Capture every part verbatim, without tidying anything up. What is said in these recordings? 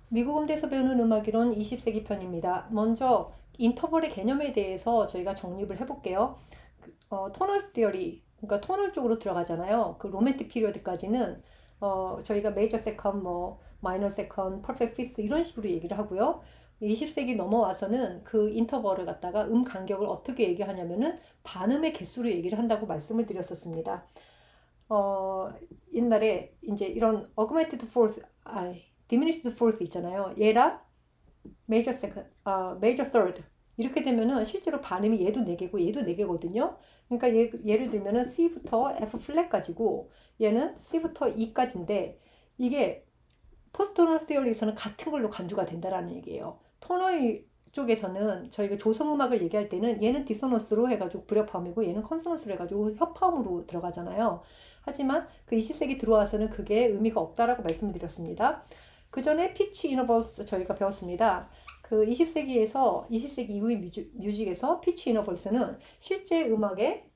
미국 음대에서 배우는 음악이론 이십 세기 편입니다. 먼저 인터벌의 개념에 대해서 저희가 정립을 해볼게요. 그, 어, 토널 티어리, 그러니까 토널 쪽으로 들어가잖아요. 그 로맨틱 피리어드까지는 어, 저희가 메이저 세컨, 뭐 마이너 세컨, 퍼펙트 피프스 이런 식으로 얘기를 하고요. 이십 세기 넘어와서는 그 인터벌을 갖다가 음 간격을 어떻게 얘기하냐면은 반음의 개수로 얘기를 한다고 말씀을 드렸었습니다. 어, 옛날에 이제 이런 augmented fourth, 아, diminished fourth 있잖아요. 얘랑 major second, 아, major third 이렇게 되면은 실제로 반음이 얘도 네 개고 얘도 네 개거든요. 그러니까 얘, 예를 들면은 C부터 F 플랫까지고 얘는 C부터 E까지인데 이게 포스토널 티어리에서는 같은 걸로 간주가 된다라는 얘기예요. 토널 쪽에서는 저희가 조성음악을 얘기할 때는 얘는 디소넌스로 해가지고 불협화음이고 얘는 컨소넌스로 해가지고 협화음으로 들어가잖아요. 하지만 그 이십 세기 들어와서는 그게 의미가 없다라고 말씀드렸습니다. 그 전에 피치 이너벌스 저희가 배웠습니다. 그 이십 세기에서 이십 세기 이후의 뮤직, 뮤직에서 피치 이너벌스는 실제 음악에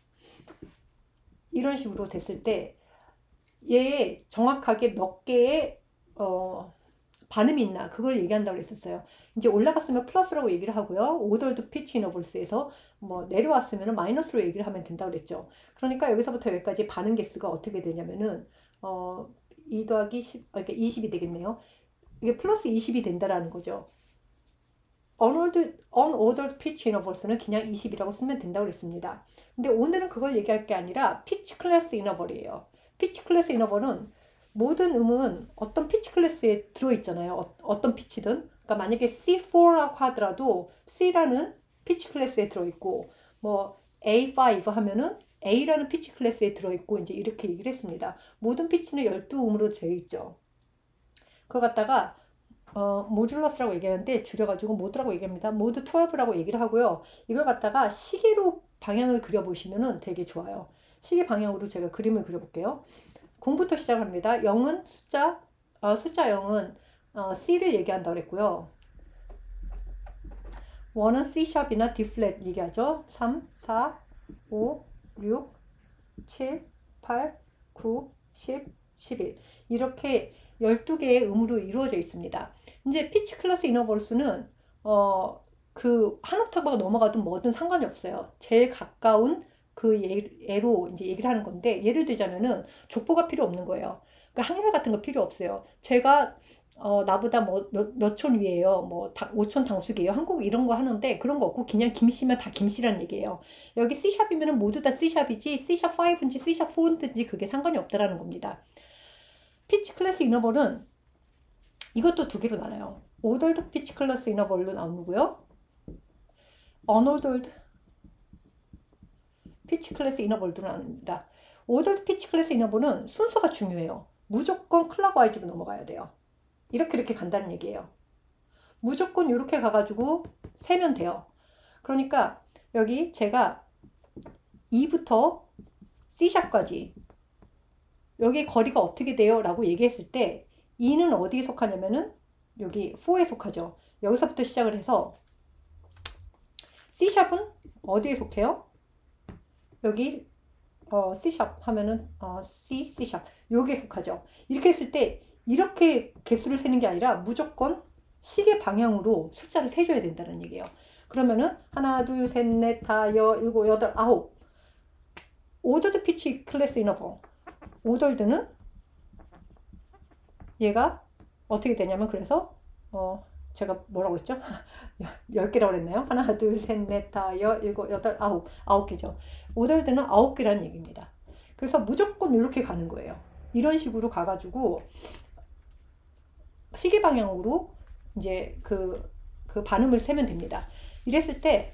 이런 식으로 됐을 때 얘에 정확하게 몇 개의 어, 반음이 있나 그걸 얘기한다고 했었어요. 이제 올라갔으면 플러스라고 얘기를 하고요. 오더드 피치 이너벌스에서 뭐 내려왔으면 마이너스로 얘기를 하면 된다고 그랬죠. 그러니까 여기서부터 여기까지 반음 개수가 어떻게 되냐면은 어, 이 더하기 십, 아, 그러니까 이십이 되겠네요. 이게 플러스 이십이 된다라는 거죠. unordered, unordered pitch intervals는 그냥 이십이라고 쓰면 된다고 그랬습니다. 근데 오늘은 그걸 얘기할 게 아니라 pitch class interval이에요. pitch class interval은 모든 음은 어떤 피치 클래스에 들어있잖아요. 어, 어떤 피치든. 그러니까 만약에 씨 포라고 하더라도 C라는 피치 클래스에 들어있고 뭐 에이 파이브 하면은 A라는 피치 클래스에 들어있고 이제 이렇게 얘기를 했습니다. 모든 피치는 십이 음으로 되어 있죠. 그걸 갖다가 어, 모듈러스라고 얘기하는데 줄여가지고 모드라고 얘기합니다. 모드 십이라고 얘기를 하고요. 이걸 갖다가 시계로 방향을 그려보시면 되게 좋아요. 시계 방향으로 제가 그림을 그려볼게요. 공부터 시작합니다. 영은 숫자, 어, 숫자 영은 어, C를 얘기한다고 그랬고요. 일은 C샵이나 D 플랫 얘기하죠. 삼, 사, 오, 육, 칠, 팔, 구, 십, 십일 이렇게 열두 개의 음으로 이루어져 있습니다. 이제 피치 클래스 이너벌스는 어, 그 한 옥타브가 넘어가도 뭐든 상관이 없어요. 제일 가까운 그 예로 이제 얘기를 하는 건데 예를 들자면은 족보가 필요 없는 거예요. 그러니까 항열 같은 거 필요 없어요. 제가 어, 나보다 뭐 몇 촌 위에요. 뭐 오촌 당숙이에요. 한국 이런 거 하는데 그런 거 없고 그냥 김씨면 다 김씨라는 얘기예요. 여기 C샵이면 모두 다 C샵이지 C샵 오인지 C샵 사인지 그게 상관이 없다라는 겁니다. 피치 클래스 이너벌은 이것도 두 개로 나눠요. 오더드 피치 클래스 이너벌로 나누고요. 어노더드 피치 클래스 이너벌로 나눕니다. 오더드 피치 클래스 이너벌은 순서가 중요해요. 무조건 클락와이즈로 넘어가야 돼요. 이렇게 이렇게 간다는 얘기예요. 무조건 이렇게 가가지고 세면 돼요. 그러니까 여기 제가 E부터 C샵까지 여기 거리가 어떻게 돼요? 라고 얘기했을 때 E는 어디에 속하냐면은 여기 사에 속하죠. 여기서부터 시작을 해서 C샵은 어디에 속해요? 여기 어, C샵 하면은 어, C, C샵 여기에 속하죠. 이렇게 했을 때 이렇게 개수를 세는 게 아니라 무조건 시계 방향으로 숫자를 세줘야 된다는 얘기예요. 그러면은 하나, 둘, 셋, 넷, 다, 여, 일곱, 여덟, 아홉 오더드 피치 클래스 이너버 오더드는 얘가 어떻게 되냐면 그래서 어 제가 뭐라고 그랬죠? 열 개라고 그랬나요? 하나, 둘, 셋, 넷, 다, 여, 일곱, 여덟, 아홉 아홉 개죠. 오더드는 아홉 개라는 얘기입니다. 그래서 무조건 이렇게 가는 거예요. 이런 식으로 가가지고 시계 방향으로 이제 그, 그 반음을 세면 됩니다. 이랬을 때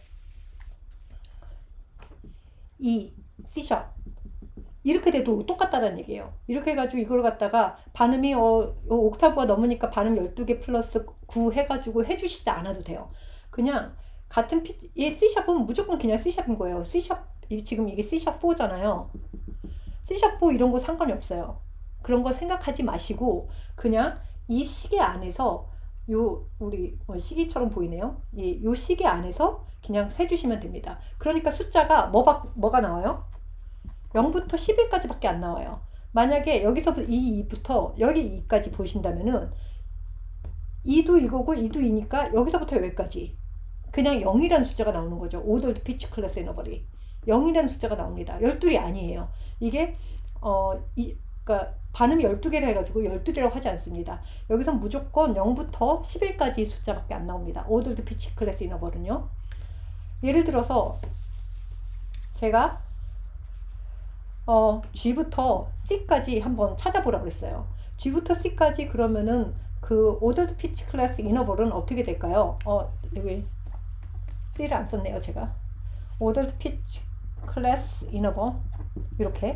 E, C샵 이렇게 돼도 똑같다는 얘기예요. 이렇게 해가지고 이걸 갖다가 반음이 어, 어, 옥타브가 넘으니까 반음 열두 개 플러스 구 해가지고 해주시지 않아도 돼요. 그냥 같은 피, 얘 C샵은 무조건 그냥 C샵인 거예요. C샵, 지금 이게 C샵 사잖아요. C샵 사 이런 거 상관이 없어요. 그런 거 생각하지 마시고 그냥 이 시계 안에서 요 우리 시계처럼 보이네요. 이 요 시계 안에서 그냥 세주시면 됩니다. 그러니까 숫자가 뭐가, 뭐가 나와요? 영부터 십일까지 밖에 안 나와요. 만약에 여기서부터 이부터 여기 이까지 보신다면은 이도 이거고 이도 이니까 여기서부터 여기까지 그냥 영이라는 숫자가 나오는 거죠. 오더드 피치 클래스 이너벌이 영이라는 숫자가 나옵니다. 열둘이 아니에요. 이게 어, 이, 그러니까 반음이 열두 개를 해가지고 열두 개라고 하지 않습니다. 여기서 무조건 영부터 십일까지 숫자밖에 안 나옵니다. 오더드 피치 클래스 이너벌은요. 예를 들어서 제가 어, G부터 C까지 한번 찾아보라고 했어요. G부터 C까지 그러면은 그 오더드 피치 클래스 이너벌은 어떻게 될까요? 어, 여기 C를 안 썼네요, 제가. 오더드 피치 클래스 이너벌 이렇게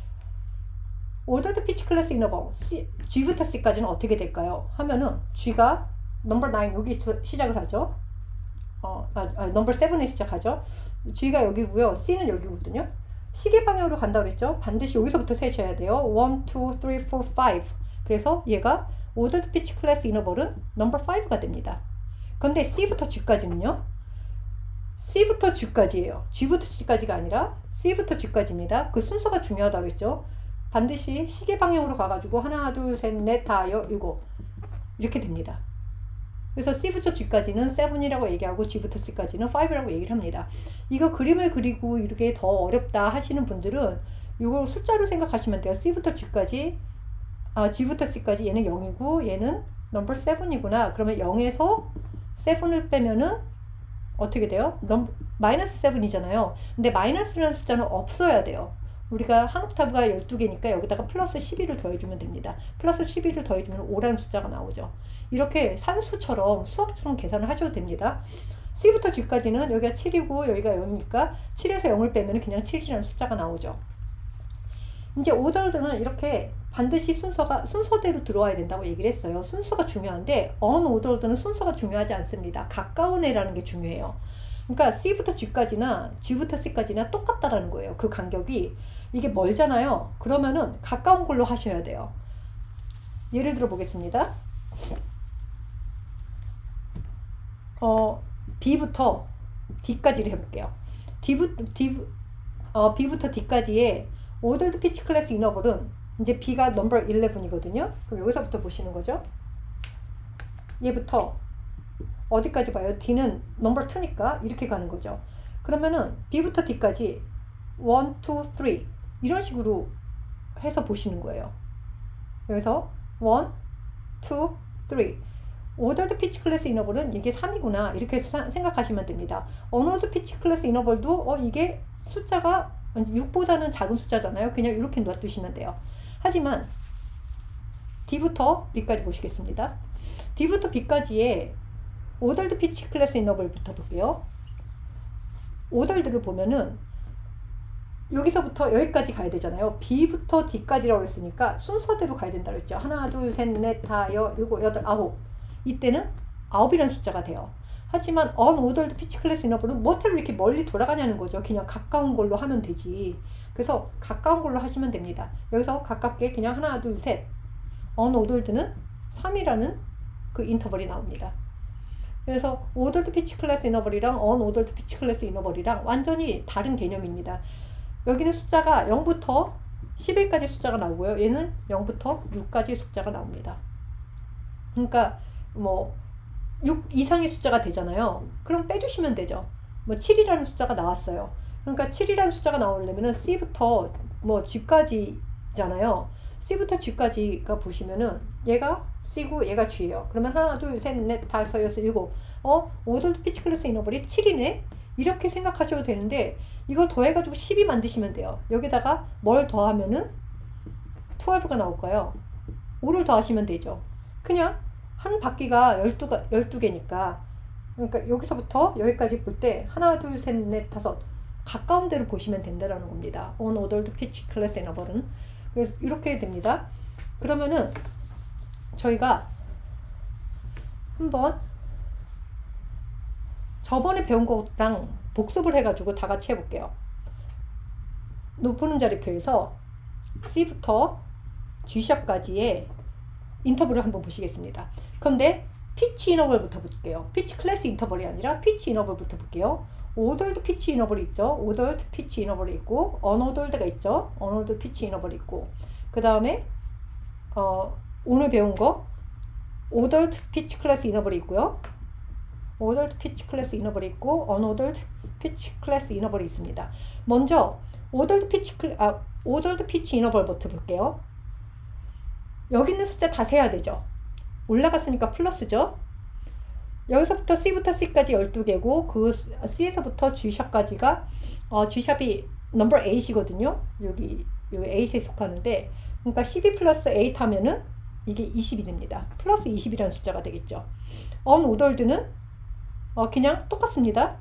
오더드 피치 클래스 이너벌 G부터 C까지는 어떻게 될까요? 하면은 G가 넘버 나인 여기 시작을 하죠. 어, 아, 아, 넘버 세븐에 시작하죠. G가 여기고요. C는 여기거든요. 시계 방향으로 간다고 그랬죠. 반드시 여기서부터 세셔야 돼요. 일, 이, 삼, 사, 오. 그래서 얘가 오더드 피치 클래스 이너벌은 넘버 오가 됩니다. 그런데 C부터 G까지는요. C부터 G까지예요. G부터 C까지가 아니라 C부터 G까지입니다. 그 순서가 중요하다고 했죠. 반드시 시계 방향으로 가가지고 하나, 둘, 셋, 넷, 다, 여, 일곱 이렇게 됩니다. 그래서 C부터 G까지는 칠이라고 얘기하고 G부터 C까지는 오라고 얘기를 합니다. 이거 그림을 그리고 이렇게 더 어렵다 하시는 분들은 이걸 숫자로 생각하시면 돼요. C부터 G까지, 아, G부터 C까지 얘는 영이고 얘는 넘버 칠이구나. 그러면 영에서 칠을 빼면은 어떻게 돼요? 넘, 마이너스 칠이잖아요. 근데 마이너스라는 숫자는 없어야 돼요. 우리가 한 옥타브가 열두 개니까 여기다가 플러스 십일을 더해주면 됩니다. 플러스 십일을 더해주면 오라는 숫자가 나오죠. 이렇게 산수처럼 수학처럼 계산을 하셔도 됩니다. C부터 G까지는 여기가 칠이고 여기가 영이니까 칠에서 영을 빼면 그냥 칠이라는 숫자가 나오죠. 이제 오더드는 이렇게 반드시 순서가 순서대로 들어와야 된다고 얘기를 했어요. 순서가 중요한데 언오더드는 순서가 중요하지 않습니다. 가까운 애라는 게 중요해요. 그러니까 C부터 G까지나 G부터 C까지나 똑같다라는 거예요. 그 간격이 이게 멀잖아요. 그러면은 가까운 걸로 하셔야 돼요. 예를 들어 보겠습니다. 어, B부터 D까지를 해볼게요. D부, D, 어, B부터 D까지의 오더드 피치 클래스 이너벌은 이제 B가 넘버 일레븐이거든요. 그럼 여기서부터 보시는 거죠. 얘부터 어디까지 봐요? D는 넘버 투니까 이렇게 가는 거죠. 그러면은 B부터 D까지 일, 이, 삼 이런 식으로 해서 보시는 거예요. 그래서 일, 이, 삼 오더드 피치 클래스 이너벌은 이게 삼이구나 이렇게 생각하시면 됩니다. 언오더 피치 클래스 이너벌도 어 이게 숫자가 육보다는 작은 숫자잖아요. 그냥 이렇게 놔두시면 돼요. 하지만 D부터 B까지 보시겠습니다. D부터 B까지의 오더드 피치 클래스 이너벌부터 볼게요. 오더드를 보면은 여기서부터 여기까지 가야 되잖아요. B부터 D까지라고 했으니까 순서대로 가야 된다고 했죠. 하나, 둘, 셋, 넷, 다, 여, 일곱, 여덟, 아홉. 이때는 아홉이라는 숫자가 돼요. 하지만 언오더드 피치 클래스 이너벌은 뭐하러 이렇게 멀리 돌아가냐는 거죠. 그냥 가까운 걸로 하면 되지. 그래서 가까운 걸로 하시면 됩니다. 여기서 가깝게 그냥 하나, 둘, 셋. 언오더드는 삼이라는 그 인터벌이 나옵니다. 그래서 오더드 피치 클래스 이너벌이랑 언오더드 피치 클래스 이너벌이랑 완전히 다른 개념입니다. 여기는 숫자가 영부터 십일까지 숫자가 나오고요. 얘는 영부터 육까지 숫자가 나옵니다. 그러니까 뭐 육 이상의 숫자가 되잖아요. 그럼 빼주시면 되죠. 뭐 칠이라는 숫자가 나왔어요. 그러니까 칠이라는 숫자가 나오려면은 C부터 뭐 G까지잖아요. C부터 G까지가 보시면은 얘가 C고 얘가 G예요. 그러면 하나, 둘, 셋, 넷, 다섯, 여섯, 일곱. 어? 오더드 피치 클래스 이너벌이 칠이네? 이렇게 생각하셔도 되는데 이걸 더해가지고 십이 만드시면 돼요. 여기다가 뭘 더하면은 십이가 나올까요? 오를 더하시면 되죠. 그냥 한 바퀴가 열두 개니까 그러니까 여기서부터 여기까지 볼 때 하나, 둘, 셋, 넷, 다섯 가까운 데로 보시면 된다는 겁니다. 언오더드 피치 클래스 이너벌은. 그래서 이렇게 됩니다. 그러면은 저희가 한번 저번에 배운 거랑 복습을 해가지고 다 같이 해볼게요. 높은 음자리표에서 C부터 G샵까지의 인터벌을 한번 보시겠습니다. 그런데 피치 이너벌부터 볼게요. 피치 클래스 인터벌이 아니라 피치 이너벌부터 볼게요. 오더드 피치 이너벌이 있죠. 오더드 피치 이너벌이 있고 언오더드가 있죠. 언오더드 피치 이너벌이 있고 그 다음에 어, 오늘 배운 거 ordered pitch class interval이 있고요. ordered pitch class interval이 있고 unordered pitch class interval이 있습니다. 먼저 ordered pitch 아 ordered pitch interval부터 볼게요. 여기 있는 숫자 다 세야 되죠. 올라갔으니까 플러스죠. 여기서부터 C부터 C까지 열두 개고 그 C에서부터 G샵까지가 어, G샵이 넘버 팔이거든요. 여기 여기 팔에 속하는데 그러니까 십이 플러스 팔 하면은 이게 이십이 됩니다. 플러스 이십이라는 숫자가 되겠죠. unordered는 어, 그냥 똑같습니다.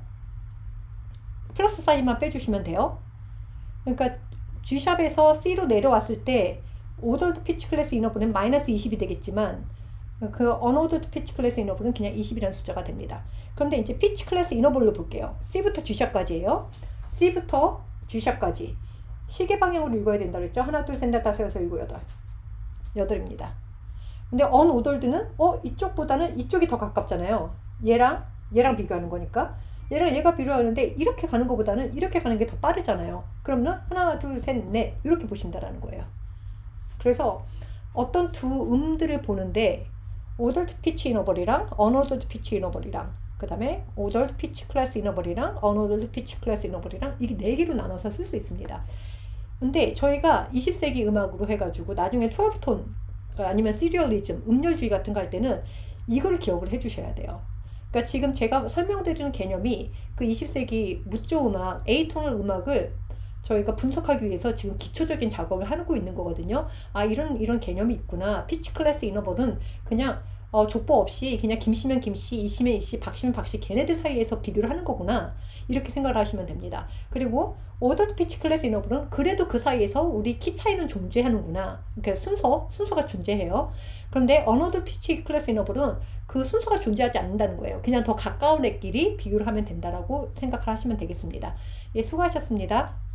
플러스 사인만 빼주시면 돼요. 그러니까 G샵에서 C로 내려왔을 때 ordered pitch class interval은 마이너스 이십이 되겠지만 그 unordered pitch class interval은 그냥 이십이라는 숫자가 됩니다. 그런데 이제 pitch class interval로 볼게요. C부터 G샵까지예요. C부터 G샵까지 시계 방향으로 읽어야 된다 그랬죠. 하나, 둘, 셋, 넷, 다섯, 여섯, 일곱, 여덟. 여덟입니다. 근데 unordered는 어 이쪽보다는 이쪽이 더 가깝잖아요. 얘랑 얘랑 비교하는 거니까. 얘랑 얘가 비교하는데 이렇게 가는 것보다는 이렇게 가는 게 더 빠르잖아요. 그러면 하나, 둘, 셋, 넷 이렇게 보신다라는 거예요. 그래서 어떤 두 음들을 보는데 ordered pitch interval이랑 unordered pitch interval이랑 그 다음에 ordered pitch class interval이랑 unordered pitch class interval이랑 이게 네 개로 나눠서 쓸 수 있습니다. 근데 저희가 이십 세기 음악으로 해가지고 나중에 십이 톤 아니면 시리얼리즘, 음열주의 같은 거 할 때는 이걸 기억을 해주셔야 돼요. 그러니까 지금 제가 설명드리는 개념이 그 이십 세기 무조 음악, 에이톤을 음악을 저희가 분석하기 위해서 지금 기초적인 작업을 하고 있는 거거든요. 아 이런 이런 개념이 있구나. 피치 클래스 이너벌은 그냥 어, 족보 없이 그냥 김씨면 김씨, 이씨면 이씨, 박씨면 박씨 걔네들 사이에서 비교를 하는 거구나. 이렇게 생각을 하시면 됩니다. 그리고 ordered pitch class interval은 그래도 그 사이에서 우리 키 차이는 존재하는구나. 그러니까 순서, 순서가 존재해요. 그런데 unordered pitch class interval은 그 순서가 존재하지 않는다는 거예요. 그냥 더 가까운 애끼리 비교를 하면 된다라고 생각을 하시면 되겠습니다. 예, 수고하셨습니다.